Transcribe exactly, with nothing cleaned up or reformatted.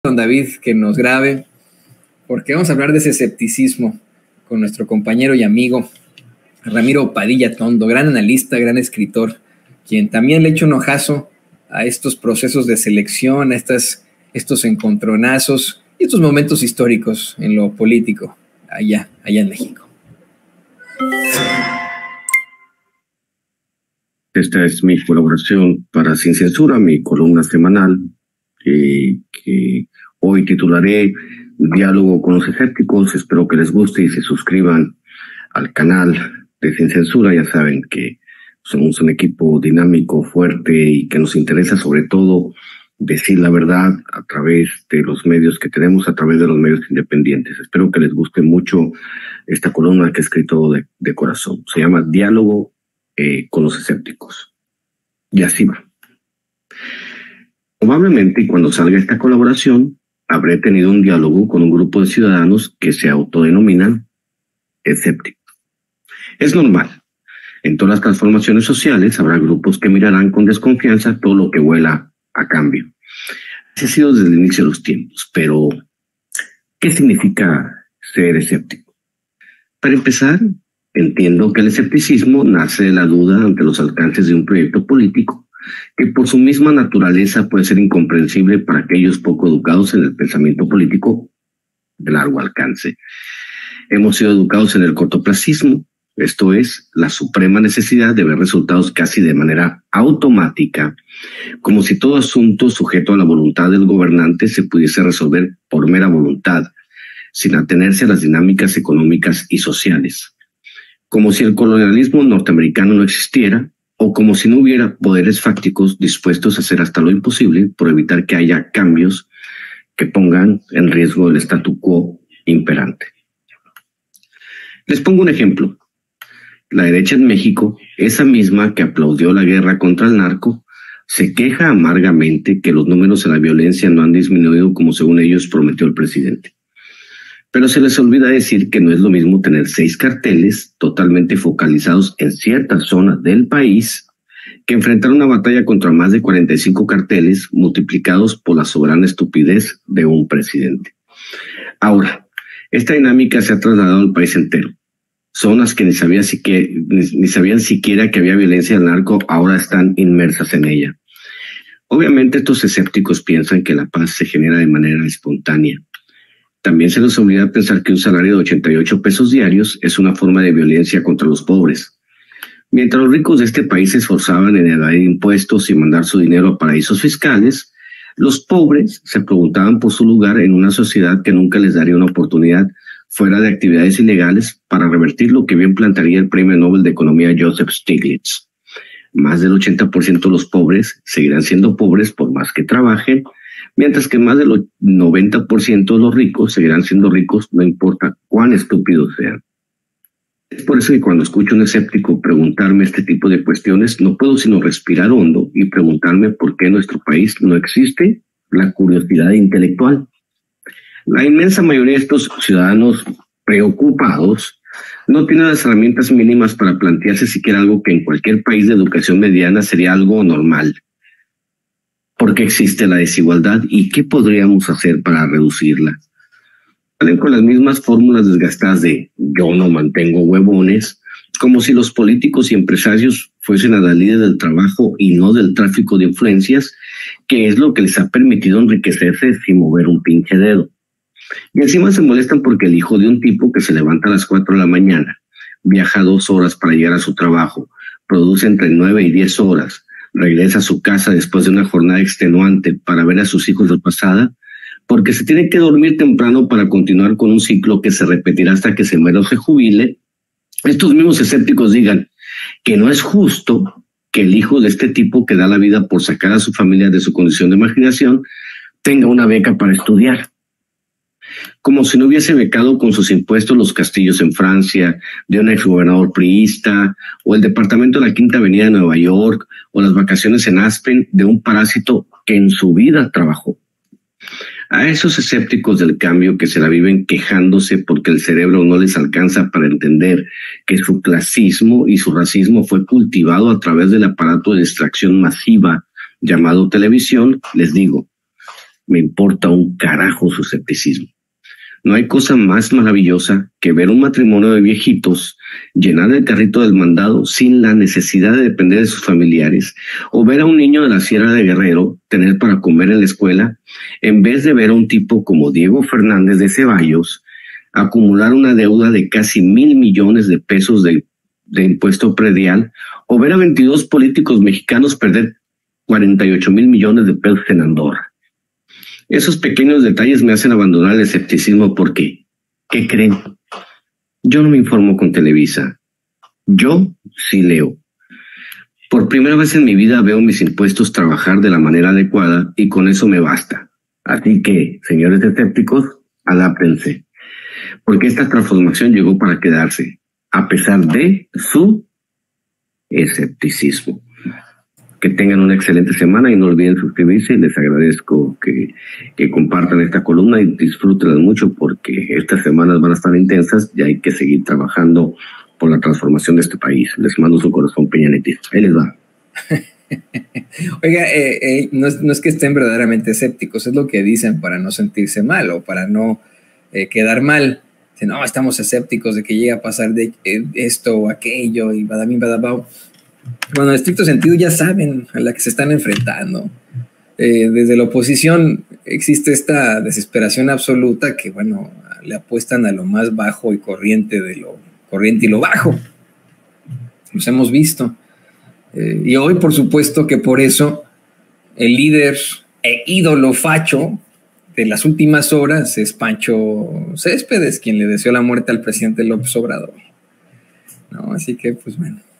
Don David que nos grabe, porque vamos a hablar de ese escepticismo con nuestro compañero y amigo Ramiro Padilla Tondo, gran analista, gran escritor, quien también le echa un ojazo a estos procesos de selección, a estas, estos encontronazos y estos momentos históricos en lo político allá, allá en México. Esta es mi colaboración para Sin Censura, mi columna semanal, eh, que hoy titularé Diálogo con los escépticos. Espero que les guste y se suscriban al canal de Sin Censura. Ya saben que somos un equipo dinámico, fuerte y que nos interesa sobre todo decir la verdad a través de los medios que tenemos, a través de los medios independientes. Espero que les guste mucho esta columna que he escrito de, de corazón. Se llama Diálogo eh, con los escépticos. Y así va. Probablemente cuando salga esta colaboración habré tenido un diálogo con un grupo de ciudadanos que se autodenominan escépticos. Es normal. En todas las transformaciones sociales habrá grupos que mirarán con desconfianza todo lo que huela a cambio. Así ha sido desde el inicio de los tiempos. Pero, ¿qué significa ser escéptico? Para empezar, entiendo que el escepticismo nace de la duda ante los alcances de un proyecto político que por su misma naturaleza puede ser incomprensible para aquellos poco educados en el pensamiento político de largo alcance. Hemos sido educados en el cortoplacismo, esto es, la suprema necesidad de ver resultados casi de manera automática, como si todo asunto sujeto a la voluntad del gobernante se pudiese resolver por mera voluntad, sin atenerse a las dinámicas económicas y sociales. Como si el colonialismo norteamericano no existiera, o como si no hubiera poderes fácticos dispuestos a hacer hasta lo imposible por evitar que haya cambios que pongan en riesgo el statu quo imperante. Les pongo un ejemplo. La derecha en México, esa misma que aplaudió la guerra contra el narco, se queja amargamente que los números de la violencia no han disminuido como según ellos prometió el presidente. Pero se les olvida decir que no es lo mismo tener seis carteles totalmente focalizados en ciertas zonas del país que enfrentar una batalla contra más de cuarenta y cinco carteles multiplicados por la soberana estupidez de un presidente. Ahora, esta dinámica se ha trasladado al país entero. Zonas que ni, sabía siquiera, ni, ni sabían siquiera que había violencia del narco ahora están inmersas en ella. Obviamente estos escépticos piensan que la paz se genera de manera espontánea. También se les olvida pensar que un salario de ochenta y ocho pesos diarios es una forma de violencia contra los pobres. Mientras los ricos de este país se esforzaban en evadir impuestos y mandar su dinero a paraísos fiscales, los pobres se preguntaban por su lugar en una sociedad que nunca les daría una oportunidad fuera de actividades ilegales para revertir lo que bien plantearía el premio Nobel de Economía Joseph Stiglitz. Más del ochenta por ciento de los pobres seguirán siendo pobres por más que trabajen, mientras que más del noventa por ciento de los ricos seguirán siendo ricos, no importa cuán estúpidos sean. Es por eso que cuando escucho a un escéptico preguntarme este tipo de cuestiones, no puedo sino respirar hondo y preguntarme por qué en nuestro país no existe la curiosidad intelectual. La inmensa mayoría de estos ciudadanos preocupados no tienen las herramientas mínimas para plantearse siquiera algo que en cualquier país de educación mediana sería algo normal. ¿Por qué existe la desigualdad y qué podríamos hacer para reducirla? Salen con las mismas fórmulas desgastadas de yo no mantengo huevones, como si los políticos y empresarios fuesen a la ley del trabajo y no del tráfico de influencias, que es lo que les ha permitido enriquecerse sin mover un pinche dedo. Y encima se molestan porque el hijo de un tipo que se levanta a las cuatro de la mañana, viaja dos horas para llegar a su trabajo, produce entre nueve y diez horas, regresa a su casa después de una jornada extenuante para ver a sus hijos de pasada, porque se tiene que dormir temprano para continuar con un ciclo que se repetirá hasta que se muera o se jubile. Estos mismos escépticos digan que no es justo que el hijo de este tipo que da la vida por sacar a su familia de su condición de marginación tenga una beca para estudiar. Como si no hubiese becado con sus impuestos los castillos en Francia de un exgobernador priista, o el departamento de la Quinta Avenida de Nueva York, o las vacaciones en Aspen de un parásito que en su vida trabajó. A esos escépticos del cambio que se la viven quejándose porque el cerebro no les alcanza para entender que su clasismo y su racismo fue cultivado a través del aparato de distracción masiva llamado televisión, les digo, me importa un carajo su escepticismo. No hay cosa más maravillosa que ver un matrimonio de viejitos llenar el carrito del mandado sin la necesidad de depender de sus familiares, o ver a un niño de la Sierra de Guerrero tener para comer en la escuela, en vez de ver a un tipo como Diego Fernández de Ceballos acumular una deuda de casi mil millones de pesos de, de impuesto predial, o ver a veintidós políticos mexicanos perder cuarenta y ocho mil millones de pesos en Andorra. Esos pequeños detalles me hacen abandonar el escepticismo porque, ¿qué creen? Yo no me informo con Televisa. Yo sí leo. Por primera vez en mi vida veo mis impuestos trabajar de la manera adecuada y con eso me basta. Así que, señores escépticos, adáptense. Porque esta transformación llegó para quedarse, a pesar de su escepticismo. Que tengan una excelente semana y no olviden suscribirse. Les agradezco que, que compartan esta columna y disfrútenla mucho porque estas semanas van a estar intensas y hay que seguir trabajando por la transformación de este país. Les mando su corazón peñanetista. Ahí les va. Oiga, eh, eh, no, es, no es que estén verdaderamente escépticos, es lo que dicen para no sentirse mal o para no eh, quedar mal. Dicen, no, estamos escépticos de que llegue a pasar de eh, esto o aquello y badamín, badabau. Bueno, en estricto sentido ya saben a la que se están enfrentando. Eh, desde la oposición existe esta desesperación absoluta que, bueno, le apuestan a lo más bajo y corriente de lo corriente y lo bajo. Los hemos visto. Eh, y hoy, por supuesto, que por eso el líder e ídolo facho de las últimas horas es Pancho Céspedes, quien le deseó la muerte al presidente López Obrador. ¿No? Así que, pues bueno.